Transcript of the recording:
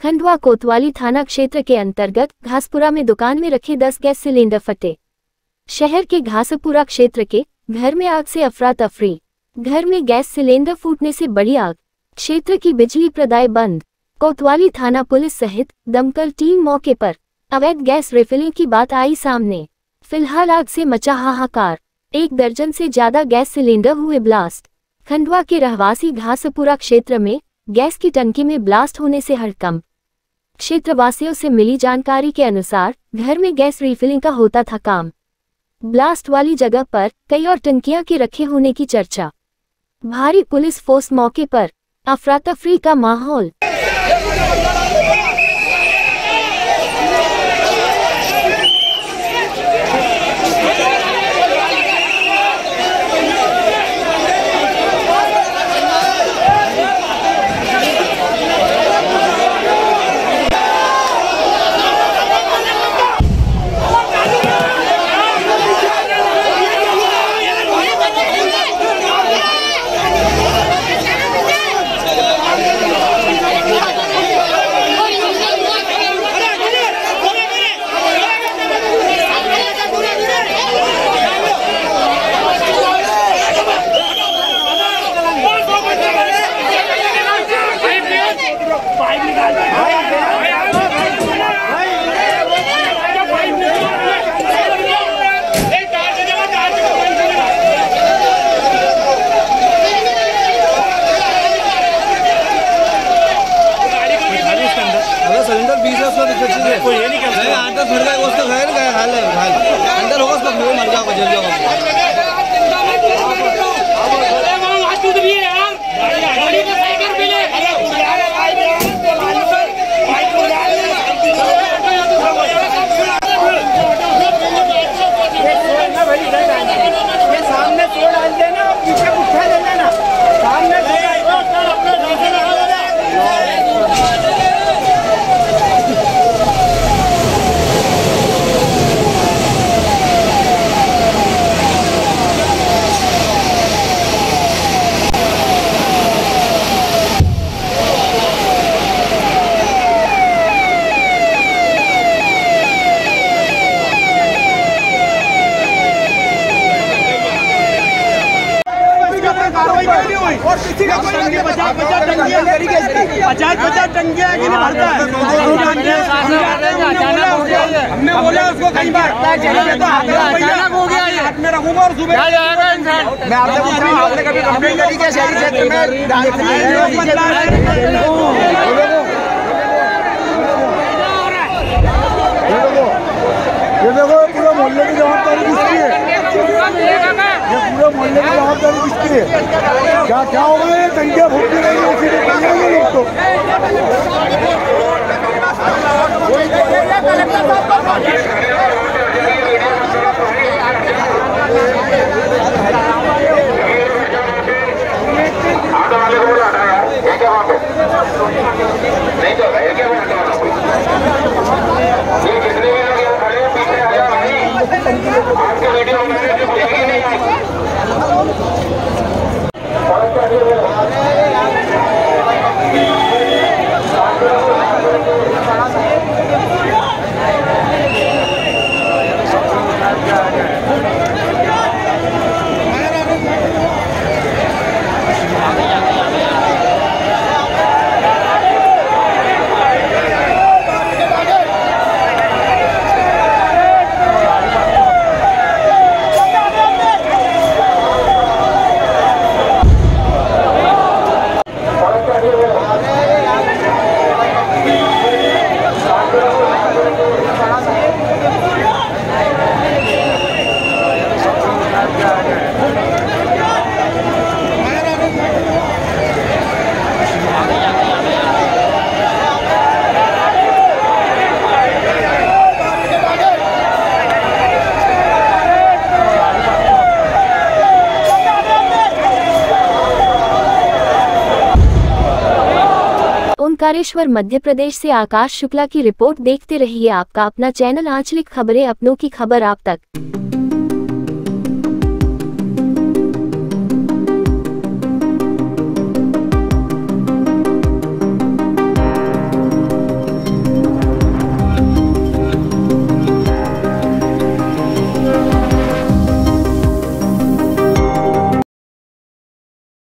खंडवा कोतवाली थाना क्षेत्र के अंतर्गत घासपुरा में दुकान में रखे 10 गैस सिलेंडर फटे। शहर के घासपुरा क्षेत्र के घर में आग से अफरा तफरी। घर में गैस सिलेंडर फूटने से बड़ी आग। क्षेत्र की बिजली प्रदाय बंद। कोतवाली थाना पुलिस सहित दमकल टीम मौके पर। अवैध गैस रिफिलिंग की बात आई सामने। फिलहाल आग से मचा हाहाकार। 1 दर्जन से ज्यादा गैस सिलेंडर हुए ब्लास्ट। खंडवा के रहवासी घासपुरा क्षेत्र में गैस की टंकी में ब्लास्ट होने से हड़कंप। क्षेत्रवासियों से मिली जानकारी के अनुसार घर में गैस रिफिलिंग का होता था काम। ब्लास्ट वाली जगह पर कई और टंकियां के रखे होने की चर्चा। भारी पुलिस फोर्स मौके पर। अफरा तफरी का माहौल। सिलेंडर 20 कोई ये नहीं कहता आटा फट गया उसका खैर गया हाल है हाल अंदर होगा उसका मुंह मर जाएगा जल जाएगा। सामने तोड़ डाल देना पीछे उठा ले लेना सामने और किसी का कोई 50 टंकियां की नहीं भरता है। हमने बोला उसको कई बार अचानक हो गया हाथ में रखूंगा और सुबह मैं आपसे पूछ रहा हूँ आपने कभी कंप्लेंट करी क्या शहरी क्षेत्र में? ये देखो पूरा मोहल्ले की जवाबदारी किसकी है? ये पूरे मोहल्ले की जवाबदारी किसकी है? क्या हो गया? टंकियां फूटने लगी उसी में लोग तो ओंकारेश्वर मध्य प्रदेश से आकाश शुक्ला की रिपोर्ट। देखते रहिए आपका अपना चैनल आंचलिक खबरें, अपनों की खबर आप तक।